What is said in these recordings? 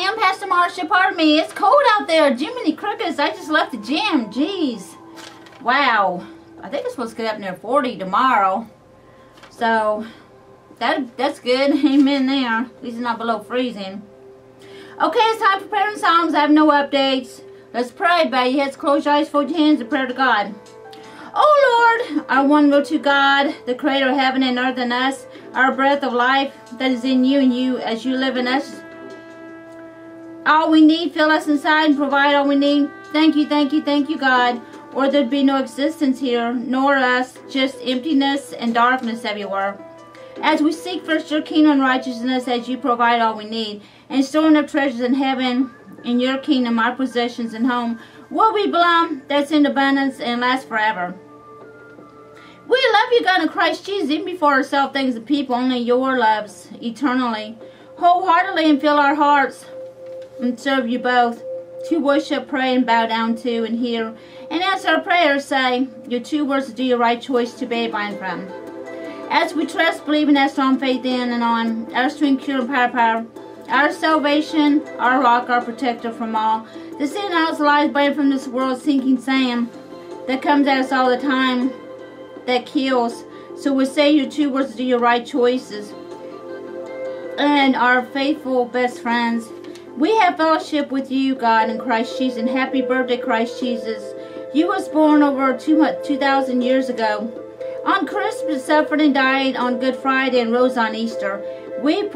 am Pastor Marsha. Pardon me. It's cold out there. Jiminy Crickets. I just left the gym. Jeez. Wow. I think it's supposed to get up near 40 tomorrow. So, that's good. Amen there. At least it's not below freezing. Okay, it's time for prayer and songs. I have no updates. Let's pray. Bow your heads, close your eyes, fold your hands, and prayer to God. Oh Lord, our one will to God, the creator of heaven and earth and us, our breath of life that is in you and you as you live in us. All we need, fill us inside and provide all we need. Thank you, God. Or there'd be no existence here, nor us, just emptiness and darkness everywhere. As we seek first your kingdom and righteousness, as you provide all we need, and storing up treasures in heaven, in your kingdom, our possessions and home, will we belong, that's in abundance and lasts forever. We love you, God, in Christ Jesus, even before ourselves, things and people, only your loves eternally, wholeheartedly, and fill our hearts and serve you both, to worship, pray, and bow down to, and hear, and answer our prayers, say, your 2 words to do your right choice to be blind from. As we trust, believe, and have strong faith in and on, our strength, cure, and power, our salvation, our rock, our protector from all, the sin out lies blame from this world, sinking sand, that comes at us all the time, that kills. So we say your 2 words to do your right choices, and our faithful best friends. We have fellowship with you, God, in Christ Jesus, and happy birthday, Christ Jesus. You was born over 2,000 years ago. On Christmas, suffered and died on Good Friday, and rose on Easter. We've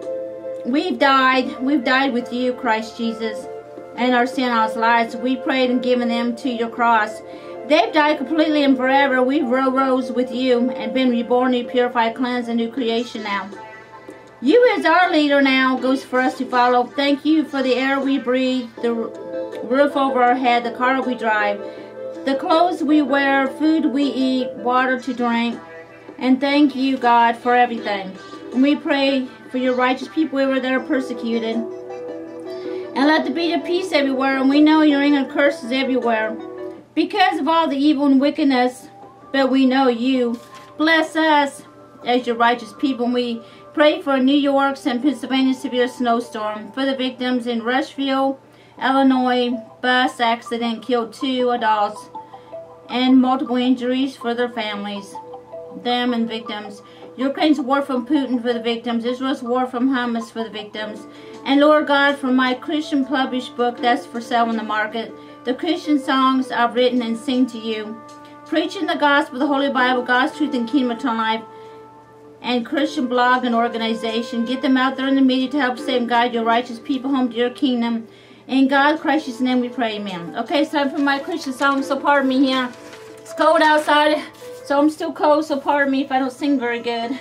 died with you, Christ Jesus, and our sin, our lives. We prayed and given them to your cross. They've died completely and forever. We've rose with you and been reborn, new, purified, cleansed, a new creation now. You as our leader now goes for us to follow. Thank you for the air we breathe, the roof over our head, the car we drive, the clothes we wear, food we eat, water to drink. And thank you, God, for everything. And we pray for your righteous people wherever they're persecuted. And let there be a peace everywhere. And we know you're in curses everywhere because of all the evil and wickedness. But we know you. Bless us as your righteous people. And we pray for New York's and Pennsylvania's severe snowstorm. For the victims in Rushville, Illinois, bus accident killed 2 adults. And multiple injuries for their families. Them and victims. Ukraine's war from Putin for the victims. Israel's war from Hamas for the victims. And Lord God, for my Christian published book that's for sale in the market, the Christian songs I've written and sing to you, preaching the gospel, the Holy Bible, God's truth and kingdom eternal life, and Christian blog and organization. Get them out there in the media to help save and guide your righteous people home to your kingdom. In God Christ's name we pray, amen. Okay, it's time for my Christian song, so pardon me here. It's cold outside, so I'm still cold, so pardon me if I don't sing very good.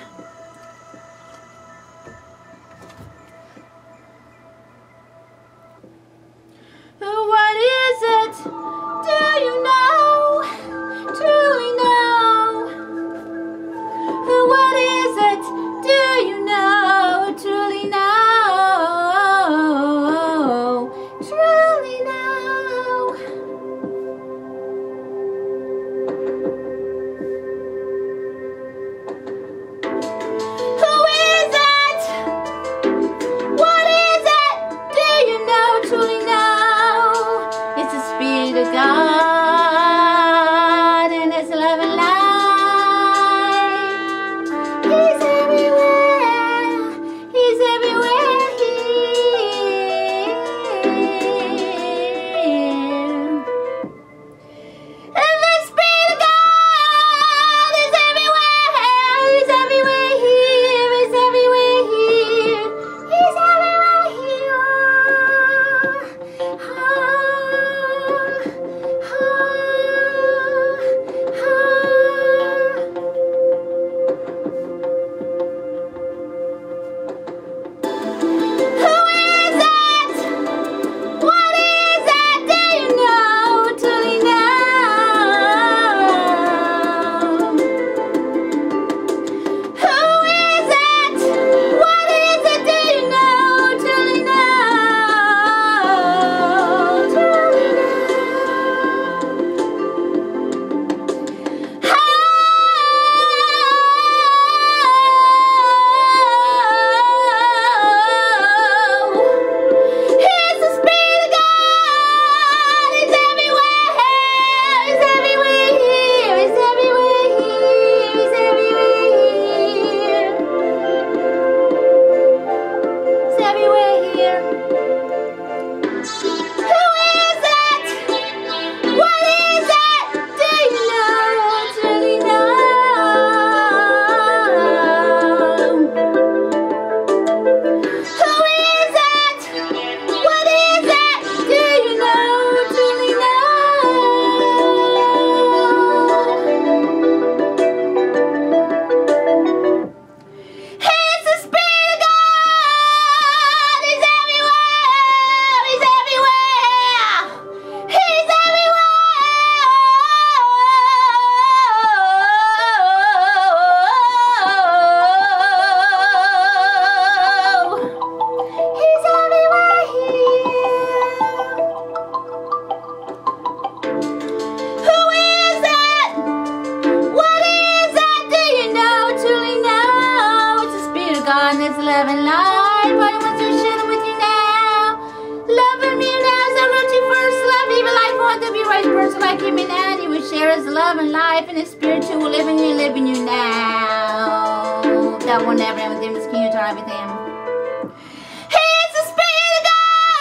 What is it? Do you know? Truly know? What is it? Do you know? Truly know? Truly know? life. I want to share with you now. Loving you now as I wrote you first love. Even life want to be right person like him and now. You will share his love and life and his spiritual living you now. That will never end with him. It's can you try with him. He's the Spirit of God.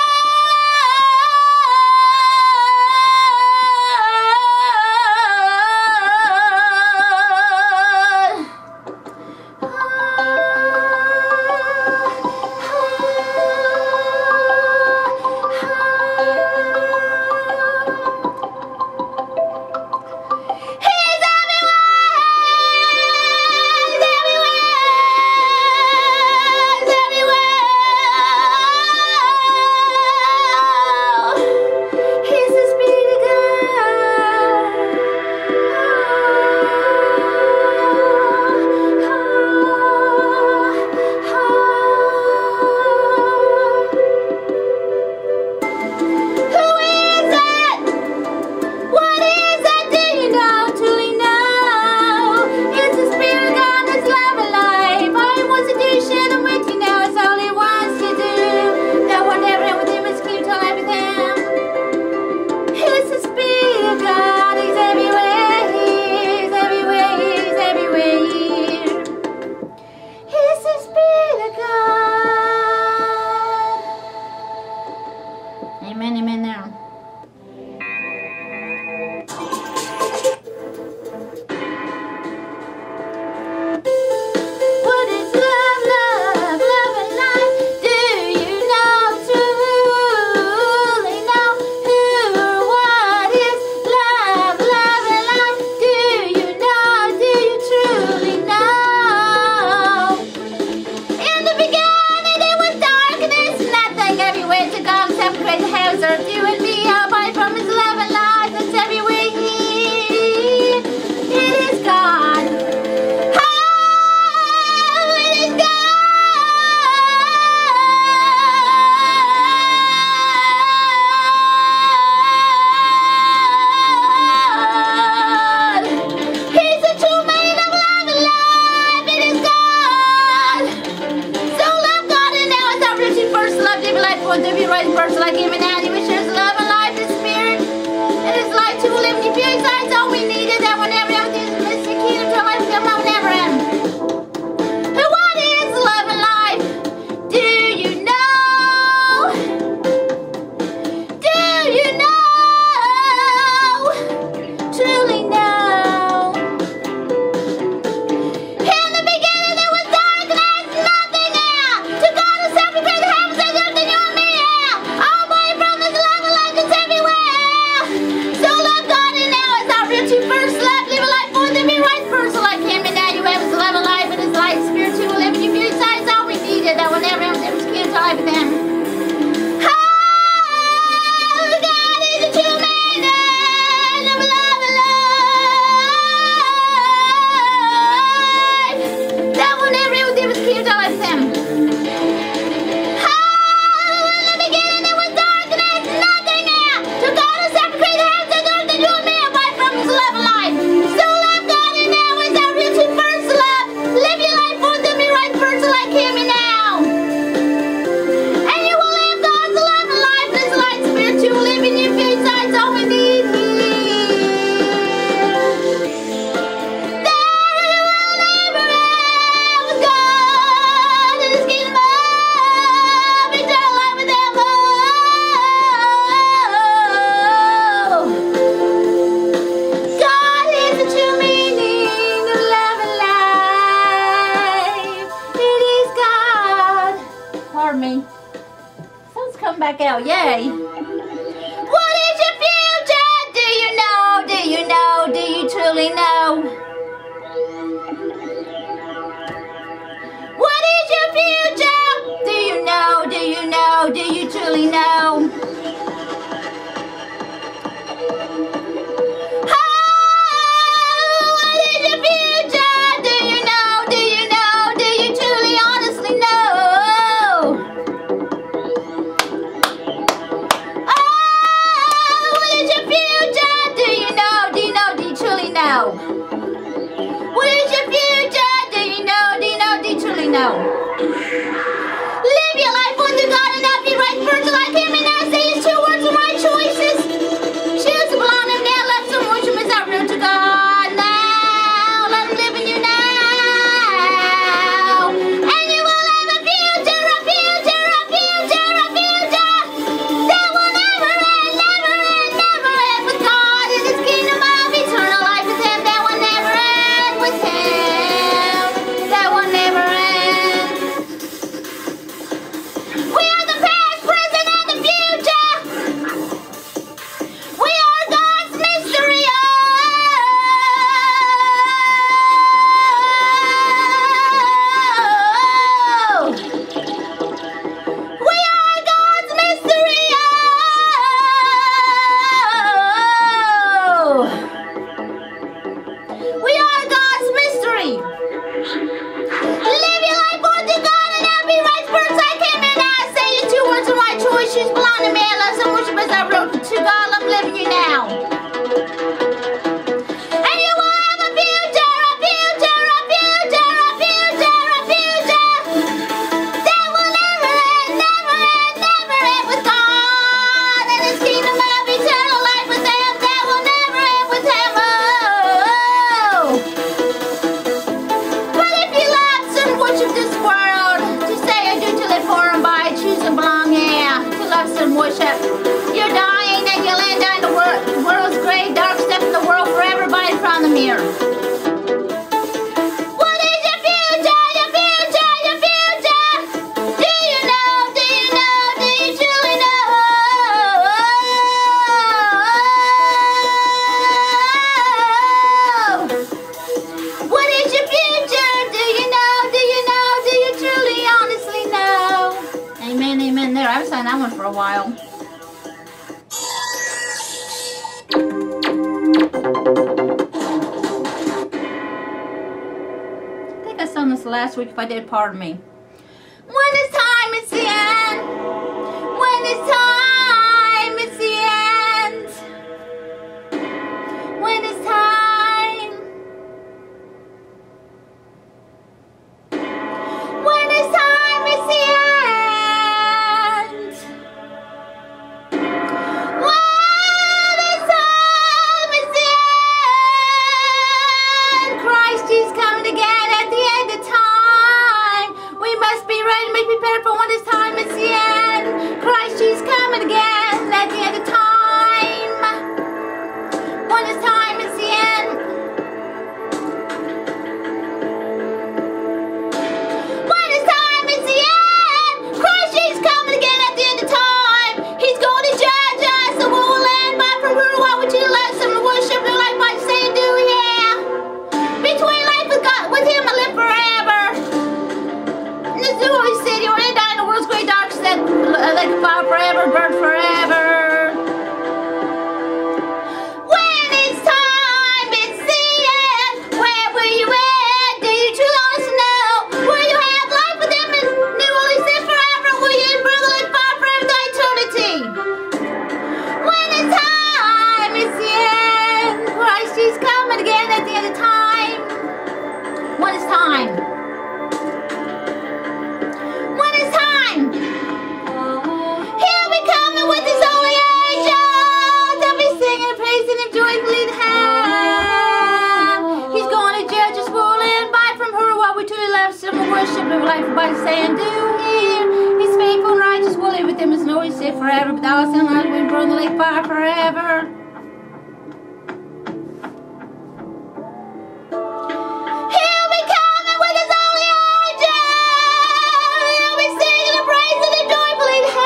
Amen, amen now. What is love, love, love and life? Do you know, truly know who or what is love, love and life? Do you know, do you truly know? In the beginning it was darkness, nothing everywhere to come, separate the house, earth, you and me, our body from his love and life, that's everywhere here. It is God. Oh, it is God. He's the true man of love and life. It is God. So love God and now it's our rich first love, live life for to be right person like him and now he shares love and life and spirit and his life to live in the pure sides all we needed that will never ever do the mystic kingdom to life come out never end. And what is love and life? Do you know? Do you know? Truly know. In the beginning there was darkness, nothing now. To God the sacrifice the heavens and earth and you and me now. All by from his love and life is everywhere. So love God and now it's our rich first love. Live a life more than be right person like him and now you have his love and life and his light spirit to live in your beauty sides all we needed that will never ever can't life with him. Oh, God is a true man of love and life. That will never ever do was keep life with him. Oh, in the beginning there was darkness, nothing now. To God the sacrifice the heavens and earth and you and me abide from his love and life. So love God and now is our rich first love. Live your life for them, be right person like him and now. And you will live God's love and life and his light spirit to live in your faith sides all we need here. There will never end with God and his kingdom of eternal life with him. Oh, God is the true meaning of love and life. It is God. Pardon me. Sun's come back out. Yay. What is your future? Do you know? Do you know? Do you truly know? What is your future? Do you know? Do you know? Do you truly know? Oh, what is your future? Do you know? Do you know? Do you truly honestly know? Oh, what is your future? Do you know? Do you know? Do you truly know? What is your future? Do you know? Do you know? Do you truly know? Live worship. You're dying and you'll end on the world's great dark step in the world forever by in front of the mirror. What is your future? Your future? Your future? Do you know? Do you know? Do you truly know? What is your future? Do you know? Do you know? Do you truly, honestly know? Amen, amen there. I haven't sang that one for a while. I think I sung this last week. If I did, pardon me. When it's time, it's the end. When it's time, it's the end. When it's time. When it's time, it's the end. When it's time, it's the end. Christ is coming again at the end of time. We must be ready and be prepared for when it's time, it's the end. Christ is coming again at the end of time. When it's time, it's the end. When it's time, it's the end. Christ is coming again at the end of time. He's going to judge us, so we will land by from who what would you love some to worship their life by saying, do yeah. Between life with God, with Him, I live forever. In this new holy city, we're in the world's great dark step, like a fire forever, burn forever. When it's time, it's the end. Where will you end? Do you truly honestly know? Will you have life with Him and new holy city forever? Will you burn the lake fire forever to eternity? When it's time, it's the end. Christ is coming again at the end of time. When it's time. When it's time. He'll be coming with His holy angels. They'll be singing, praising Him joyfully to Him. He's going to judge us, we'll end by from her what we truly love, some worship of life by saying, do here. He's faithful and righteous, we'll live with Him as no He said forever. But thou hast in life, we burn the lake fire forever. He'll be coming with His holy angels. He'll be singing and praising Him joyfully to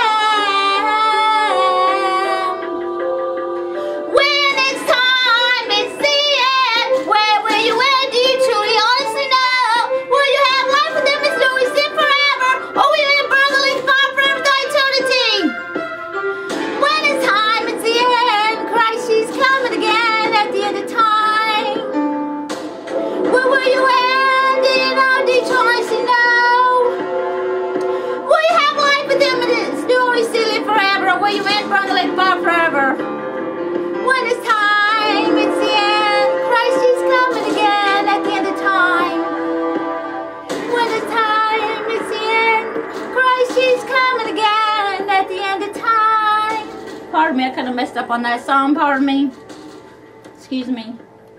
Him. When it's time, it's the end. Where will you end? Do you truly honestly know? Will you have life with Him as no He said forever? Or will you burn the lake fire forever to eternity? When it's time, it's the end. Christ is coming again at the end of time. Where will you end? Do you know? Do you honestly know? Will you have life with Him and His new holy city forever? Or will you end from the lake fire forever? When it's time, it's the end. Christ is coming again at the end of time. When it's time, it's the end. Christ is coming again at the end of time. Pardon me, I kind of messed up on that song. Pardon me. Excuse me.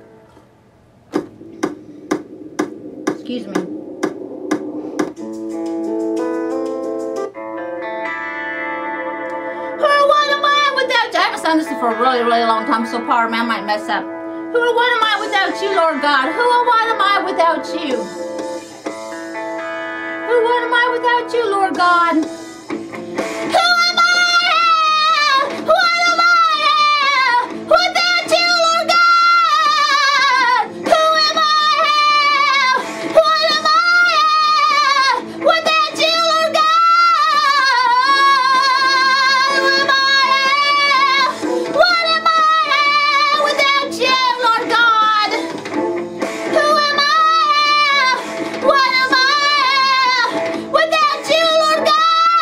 Excuse me. What am I without you? I haven't sung this for a really, really long time, so pardon me, I might mess up. Who or what am I without you, Lord God? Who or what am I without you? Who or what am I without you, Lord God? Who am I? What am I without you, Lord God? Who am I? What am I without you, Lord God? Who am I? What am I without you, Lord God? Who am I? What am I without you, Lord God?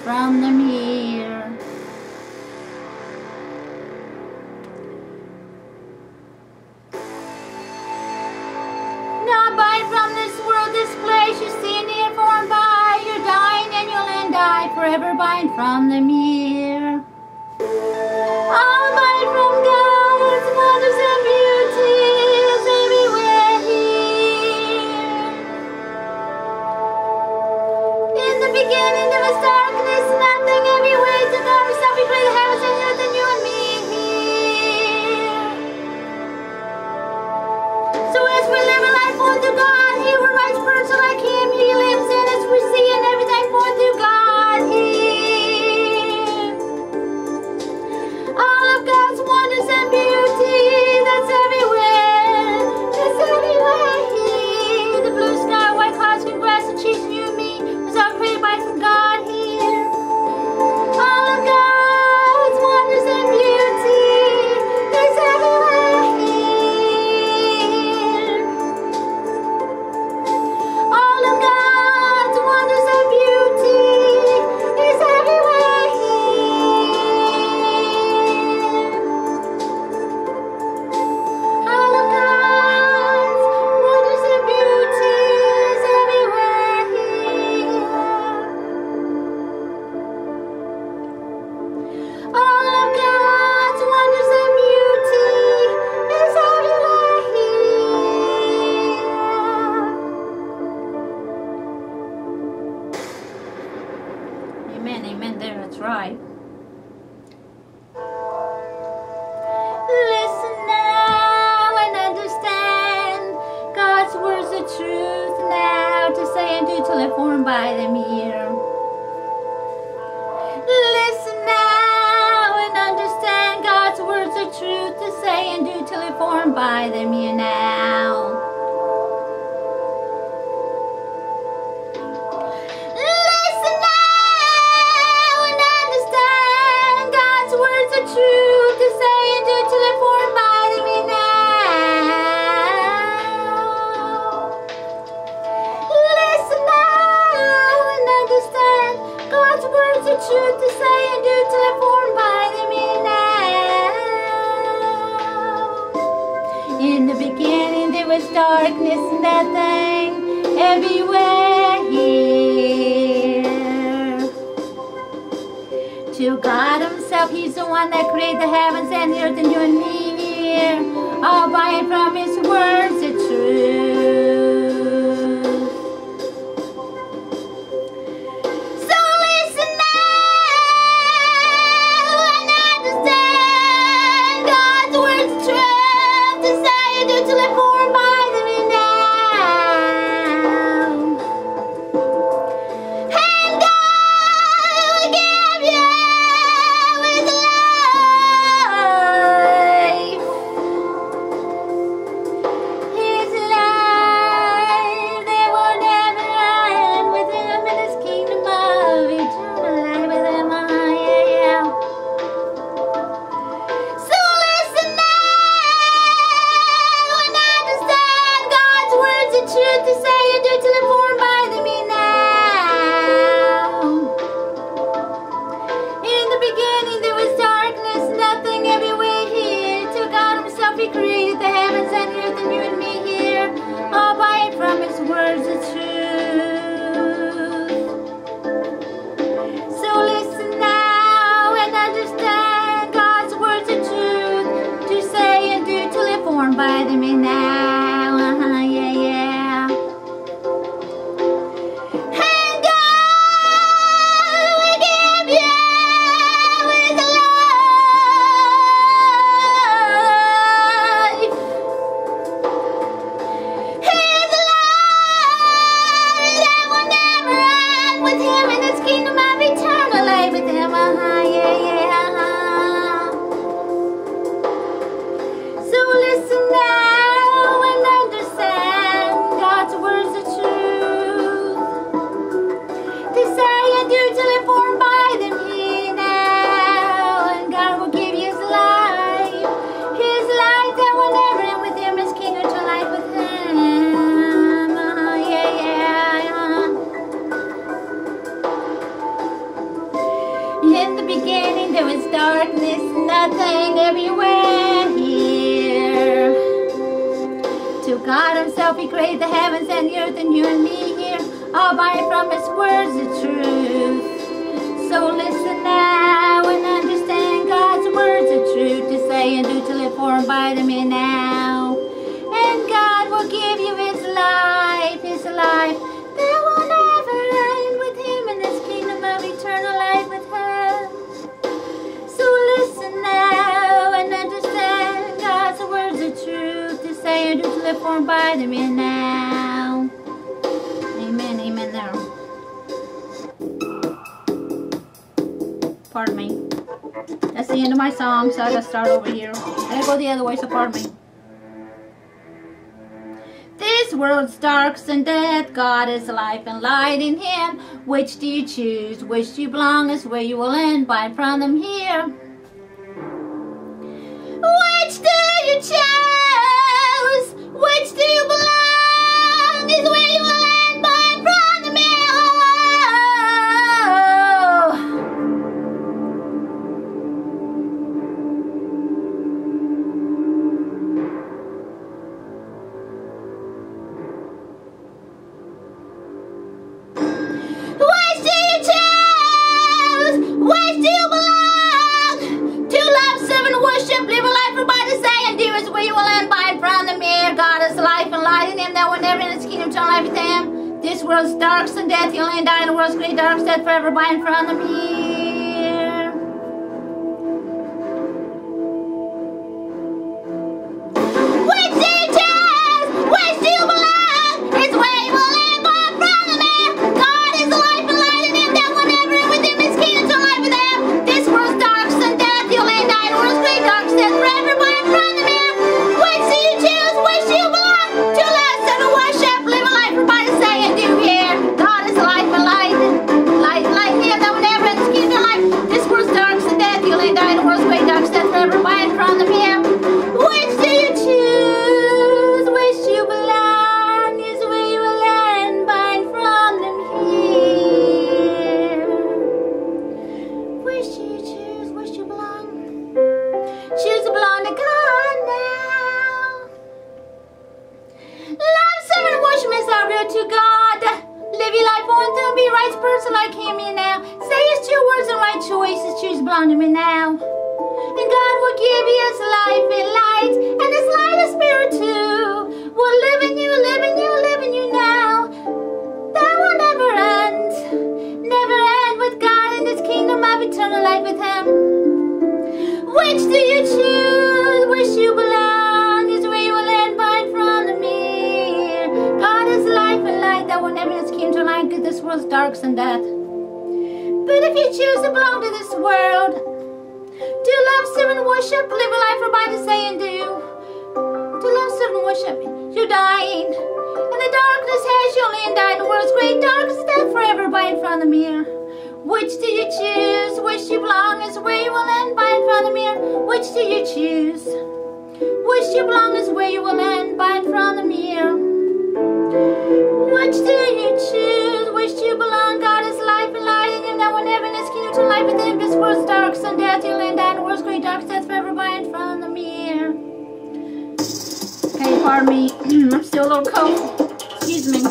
from them here. Not buy from this world, this place you see near for and by. You're dying and you'll end die forever buying from them here. I'll buy from God's wonders and beauties everywhere here. In the beginning there was darkness, nothing everywhere. To God himself he created the heavens and earth and you and me here. So as we live a life born through God, he who writes words like him, he lives in us, we see and everything born through God here. All of God's wonders and beauty, that's everywhere here. The blue sky, white clouds, green grass, and cheese, and you and me was all created by from God here. All of God's wonders and beauty is everywhere here. All of God's wonders and beauty is everywhere here. All of God's wonders and beauty is everywhere here. All of God's wonders and beauty is everywhere here. Amen, amen there, that's right. Listen now and understand God's words are truth now to say and do till they're formed by them here. Listen now and understand God's words are truth to say and do till they're formed by them here now. Listen now and understand God's words are truth to say and do till they're formed by them here now. Listen now and understand God's words are truth to say and do till they're formed by them here now. In the beginning there was darkness and nothing everywhere here. To God himself, he's the one that created the heavens and the earth and you and me here. All by and from his words the truth. So listen now and understand God's words the truth to say and do till they're formed by them here now. And God will give you his life. His life that will never end with him in his kingdom of eternal life with him. Oh, yeah, yeah. So listen now and understand God's words are truth to say and do till they're formed by them here now. In the beginning there was darkness, nothing everywhere here. To God himself he created the heavens and the earth and you and me here. All by and from his words the truth. So listen now and understand God's words are truth to say and do till they're formed by them here now. Yeah, yeah. And God will give you his life. His life that will never end with him in his kingdom of eternal life with him. Yeah, yeah. So listen now and understand God's words are truth to say and do till they're formed by them here now. And God will give you his life that will never end with him, his kingdom to life with him. Yeah, yeah. beginning, there was darkness, nothing everywhere here. To God himself he created the heavens and the earth, and you and me here, all by and from his words the truth. So listen now and understand God's words are true, to say and do, to live for and by them in now. And God will give you his life that will never end, with him in this kingdom of eternal life with him. So listen now and understand God's words are true, to say and do, to live for and by them in now. Amen, amen there. Pardon me. That's the end of my song, so I gotta start over here. I gotta go the other way, so pardon me. This world's dark and death, God is life and light in him. Which do you choose? Which do you belong? Is where you will end, by and from them here. Which do you choose? Which do you belong? Is where you will end, by and from them here. This world's dark and death, you'll only die in the world's great dark death forever by and from them here. Which do you choose? Which do you belong? It's where you will live by and from them here. God is the life and light in him, that will never end, with him his kingdom to life with him. This world's dark and death, you'll only die in the world's great dark death forever by and from them here. Which do you choose? Which do you belong? To love, serve, and worship, live a life for by to say and do here. God is life and light in him, that will never end, his kingdom to life. This world's dark and death, you'll only die in the world's great dark death forever by and from them here. Which do you choose? Which do you belong? Is where you will end, by and from them here. Which do you choose? Which do you belong? Choose to belong to God now. Love, serve, and worship is our road to God. Live your life on through, be a right person like him here now. Say his true words and right choices, choose to belong to me now. And God will give you his life and light, and his light of spirit too. Will live in you, live in you, live in you now. That will never end with God in this kingdom of eternal life with him. Which do you choose? Which you belong? Is where you will end, by and from the mirror. God is life and light, that will never end, his kingdom to life, because this world's dark and death. But if you choose to belong to this world, to love, serve, and worship, live a life for by to say and do. To love, serve, and worship, you're dying. And the darkness has you only and died. The world's great darkness is death forever by and from the mirror. Which do you choose? Which do you belong? Is where you will end, by and from the mirror. Which do you choose? Which do you belong? Is where you will end, by and from the mirror. Which do you choose? Which do you belong? God is life and light in him, that will never end, his kingdom to life with him. This world's dark and death, you'll end, die in the world's great dark death forever by and from the mirror. Okay, pardon me. I'm still a little cold. Excuse me.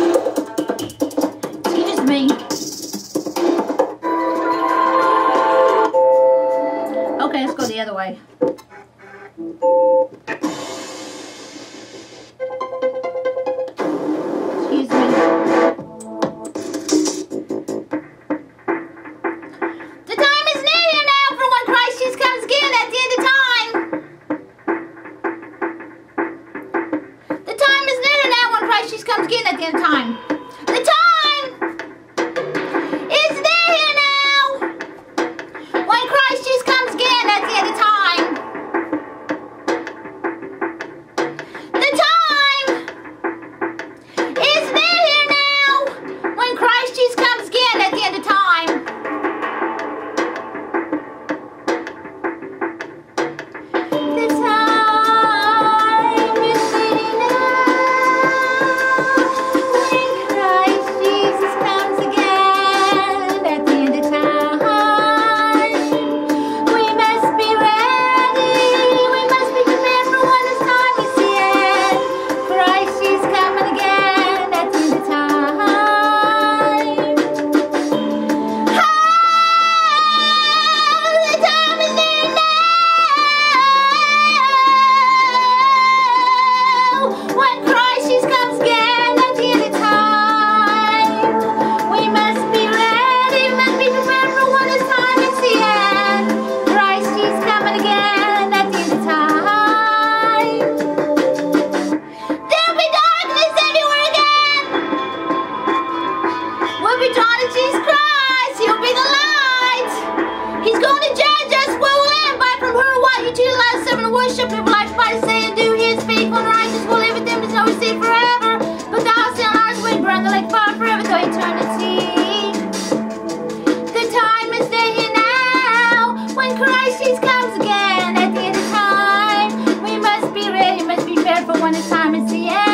Excuse me. Okay, let's go the other way. Excuse me. The time is near here now for when Christ Jesus comes again at the end of time. The time is near now when Christ Jesus comes again at the end of time. The time is near here now when Christ Jesus comes again at the end of time. worship Him, life by saying, do His faithful and righteous will live with Him, His no receive forever. But thou shalt not wind burn the lake fire forever to eternity. The time is there now when Christ Jesus comes again at the end of time. We must be ready, must be prepared for when His time is the end.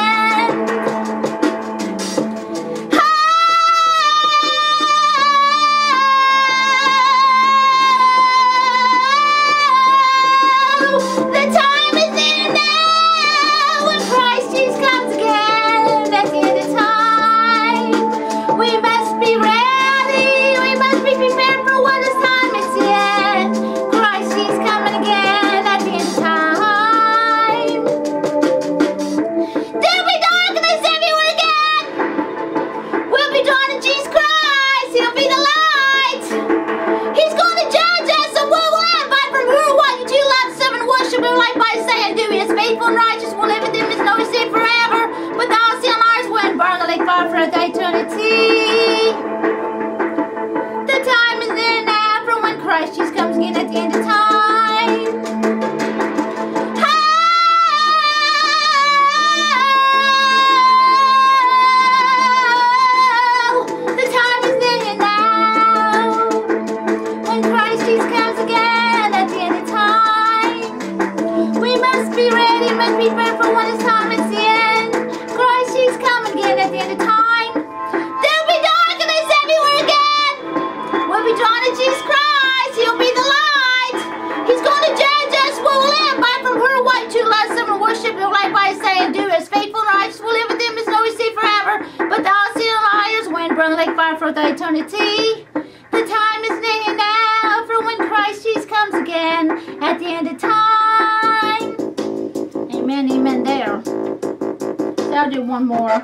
For the eternity. The time is near now for when Christ Jesus comes again at the end of time. Amen, amen there. So I'll do one more.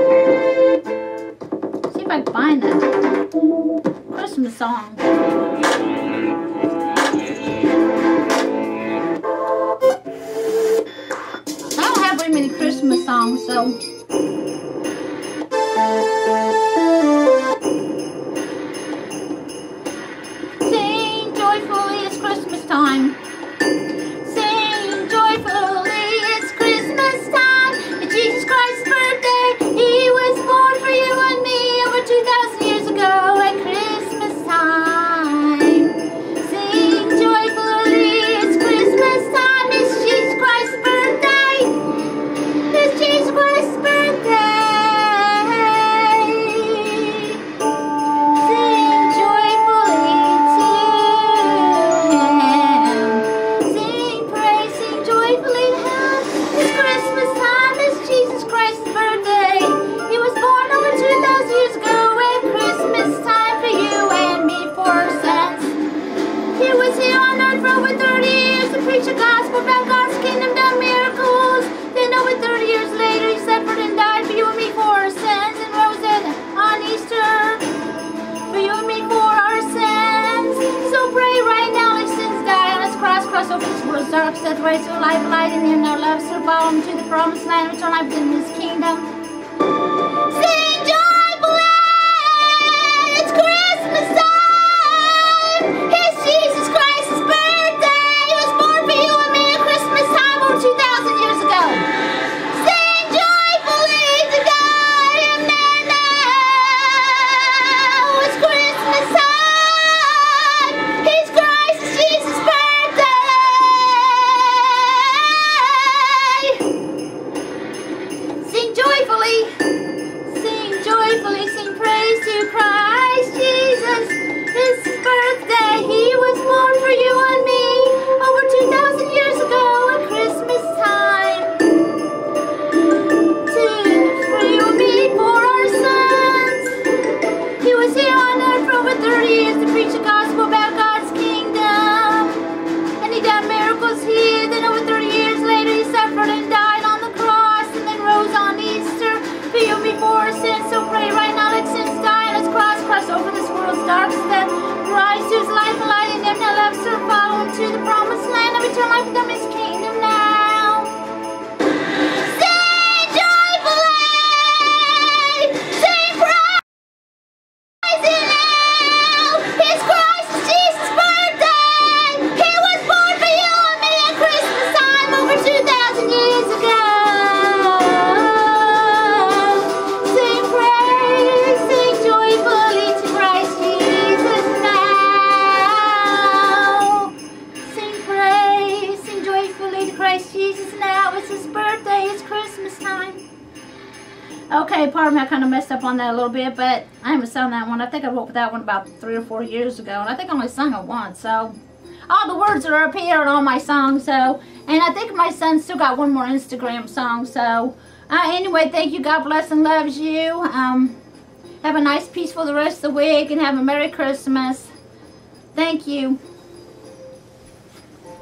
See if I can find that Christmas song. I don't have very many Christmas songs, so time. Sing joyfully, it's Christmas time. It's Jesus Christ's birthday. He was born for you and me over 2,000 years ago at Christmas time. Sing joyfully, it's Christmas time. It's Jesus Christ's birthday. It's Jesus Christ's birthday. Preach the gospel about God's kingdom, done miracles. Then over 30 years later, He suffered and died for you and me for our sins, and rose on Easter for you and me for our sins. So pray right now, let sins die on His cross over this world's dark, set right to life, light in Him, no love, so follow Him to the promised land, return life in His kingdom. Sing joyfully, it's Christmas time. It's Jesus Christ's birthday. 2,000 years ago. Sing joyfully to God, amen. Now it's Christmas time. It's Christ, Jesus' birthday. Okay, pardon me, I kind of messed up on that a little bit, but I haven't sung that one. I think I wrote that one about 3 or 4 years ago, and I think I only sung it once, so. All the words are up here in all my songs, so. And I think my son still got one more Instagram song, so. Anyway, thank you. God bless and loves you. Have a nice, peaceful the rest of the week, and have a Merry Christmas. Thank you.